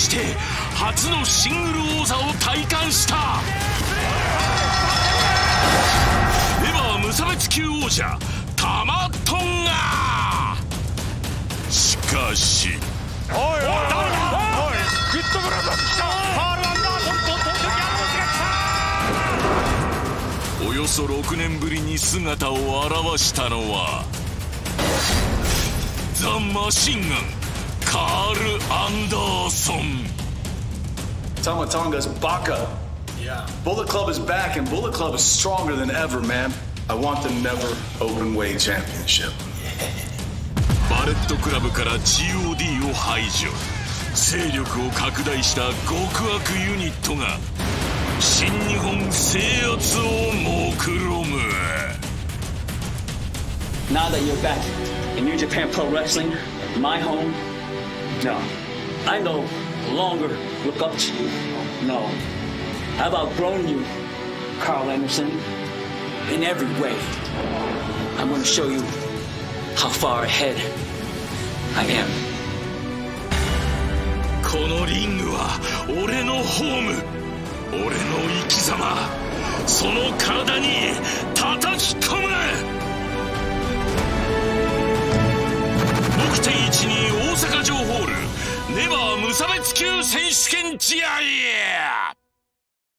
して初のシングル王座を体感した。ネバー無差別級王者タマトンガ。しかしおいおいおいおい、グッドブラザーズ来た。ファールアンダーソンと東京ギャラムズが来た。 およそ6年ぶりに姿を現したのはザ・マシンガンカール・アンダーソン。 Tama Tonga's Baka. Yeah. Bullet Club is back, and Bullet Club is stronger than ever, man. I want the never open weight championship. バレットクラブから GOD を排除。勢力を拡大した極悪ユニットが新日本制圧を目論む。 Now that you're back in New Japan Pro Wrestling, my home, no, I no longer look up to you. No, I've outgrown you, Carl Anderson, in every way. I'm going to show you how far ahead I am. このリングは俺のホーム、俺の生き様、その体に叩き込む。6.12 大阪城ホールネバー無差別級選手権試合。